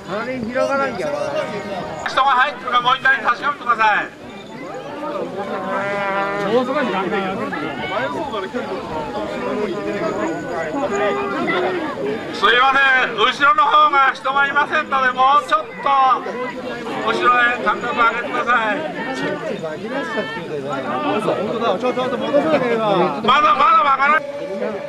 あれ広がらんきゃ。 人が入ってるかもう一回確かめてください。 大阪に何回やってるの？ すいません、後ろの方が人がいませんので、もうちょっと後ろへ間隔を上げてください。 本当だ、ちょっと戻さなければ。 まだわからない。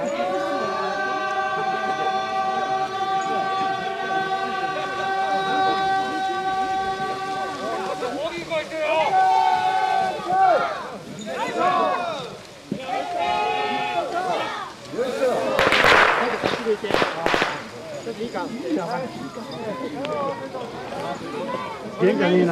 元気がねえな。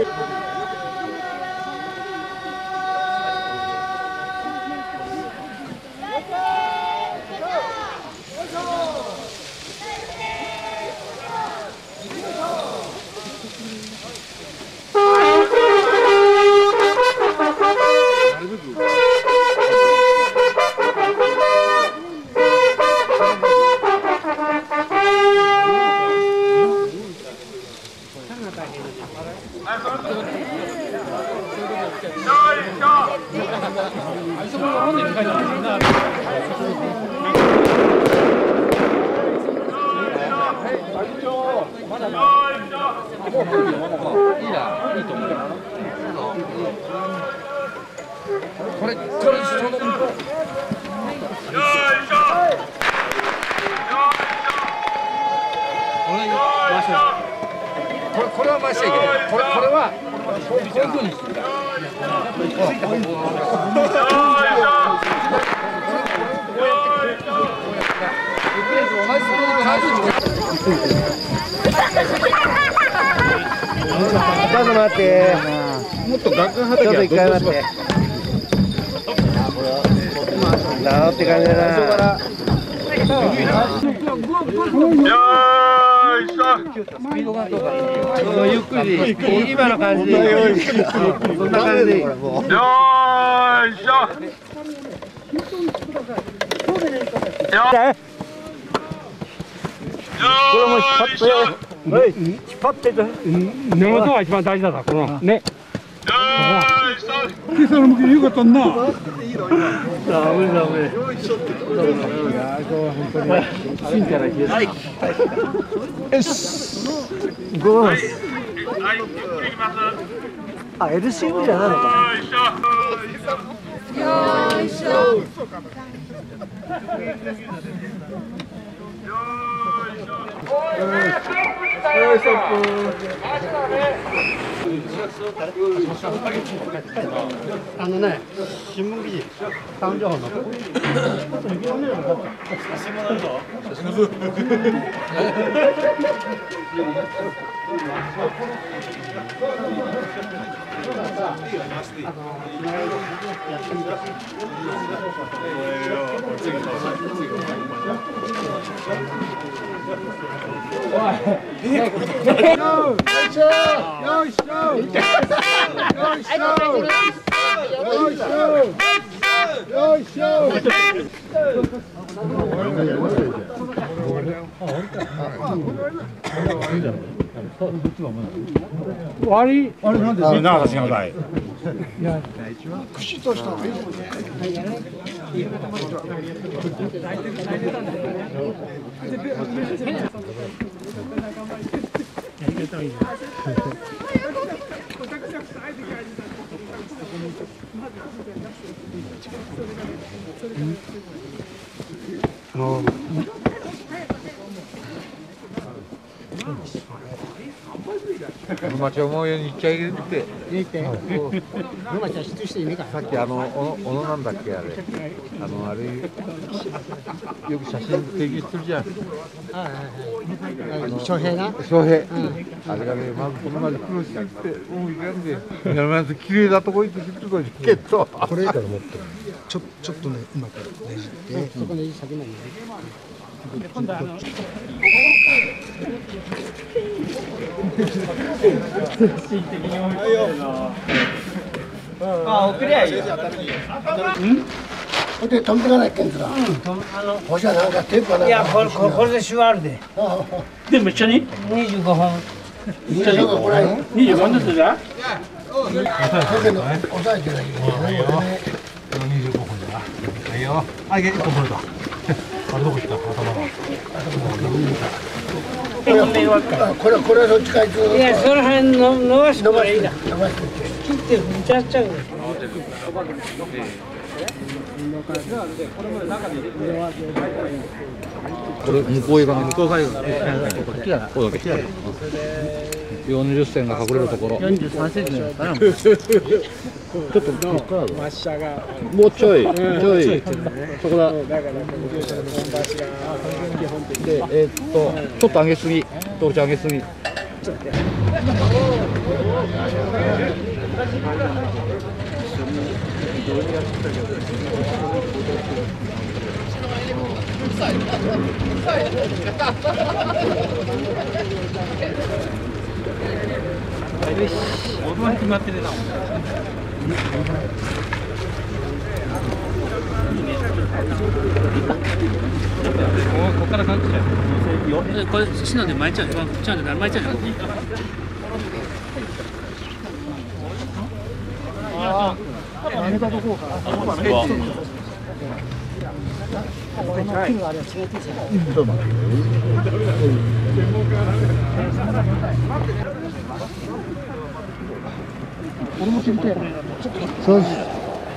これは回しちゃいけない。これはこういうふうにする。ちょっと待って。もっとガクン畑はどうしますか。なおって感じだな。スピードがどうか。ゆっくり。今の感じで。そんな感じで。よーいしょ。これも引っ張って。引っ張ってと。 根元が一番大事だな、このね。 今朝の向きによかったんな。 ダメ。芯からいける。よし。ゴー。あ、LCV じゃないのか。よいしょ。あのね、新聞記事、誕生日の。 あれなんで？ 長さ違うかい。 串とした方がいい。 沼ちゃんもに行っちゃいけるって。 沼ちゃん失礼していいねか。 さっき小野なんだっけあれ。あれよく写真提示するじゃん。 翔平な。 翔平。あれがねまずこのまで苦労してってもういかんで。まず綺麗なとこ行ってきてるけど。 これから持ってる。ちょっとね今からねじって。そこねじ先までね。今度あ、送りゃいいよ。 で止めてかないけんすか。ほしゃなんかテープかなんか。 いやこれで縛るで。 でも一緒に 25本。 25ぐらい。 25本ずつじゃだけど抑えてないけど。 25本だな。はいよ。あ、1個取れた。あれどこ行った？ これはどっちかいつ。 いやその辺の伸ばしてもいいな。 伸ばして。 切ってむちゃっちゃう。 これ向こう側こっちやな。ここだけ。40線が隠れるところ。 43センチじゃないかな。 ちょっとここからだ。もうちょい、そこだ。で、ちょっと上げすぎ、トルちゃん上げすぎ。 音は決まってるな。ここから感じちゃう。これ死なんで巻いちゃう。巻いちゃう。巻いちゃう。 上げたとこか。俺も切りたい。そうです。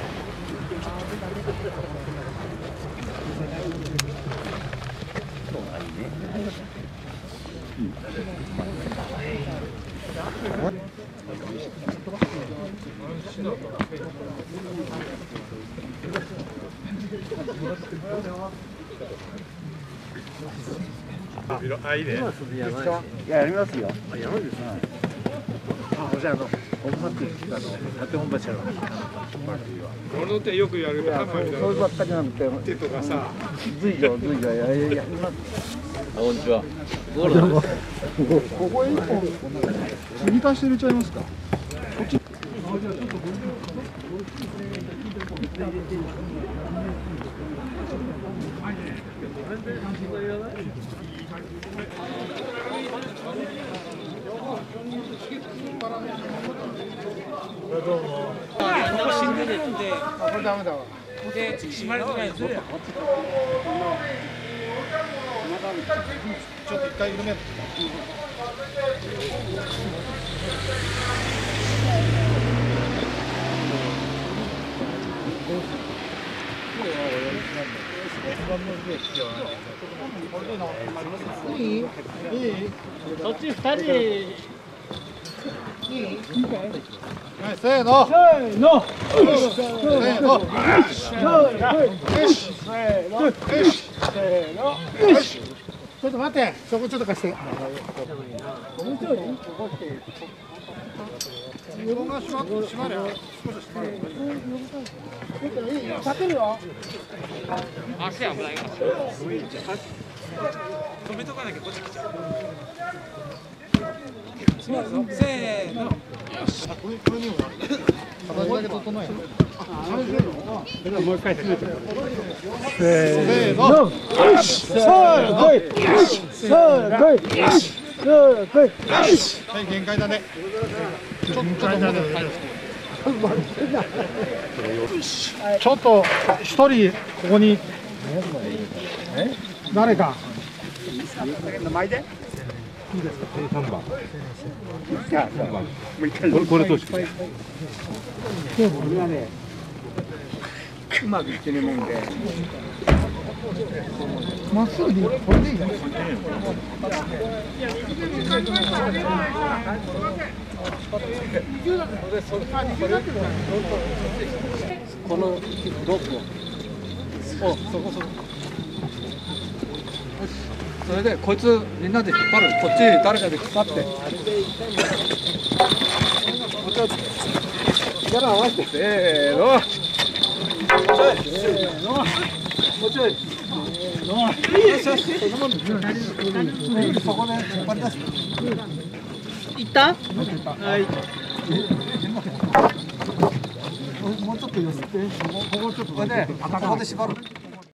あ、いいね。 やりますよ。やるんですね。じゃあ本場って縦本場ちゃう。 俺の手よくやるハンマーみたいな。 そればっかりなんて手とかさ。 随所やります。 こんにちは。 ここへ一本継ぎ足して入れちゃいますか。 死んでるんで。これダメだわ。で締まれてないんですよ。 ちょっと一回緩める。 そっち2人で。 せーの。ちょっと待って、そこちょっと貸して。横が閉まるよ。少し閉まる。立てるよ。 足危ないから。止めとかなきゃこっち来ちゃう。せーの。 これにも形だけ整える。 もう一回せーの。 せーの。はい、限界だね。ちょっと一人ここに誰か。 巻いて。 3番。これとし。 うまくいってるもんで。 まっすぐでいい。これでいいの。 このロープを。お、そこ。それでこいつみんなで引っ張る。こっち誰かで引っ張って。力合わせて。せーの。もうちょい。 そこで引っ張り出す。 いった？ はい。もうちょっちょっと寄せて、ここちょっとここで縛る。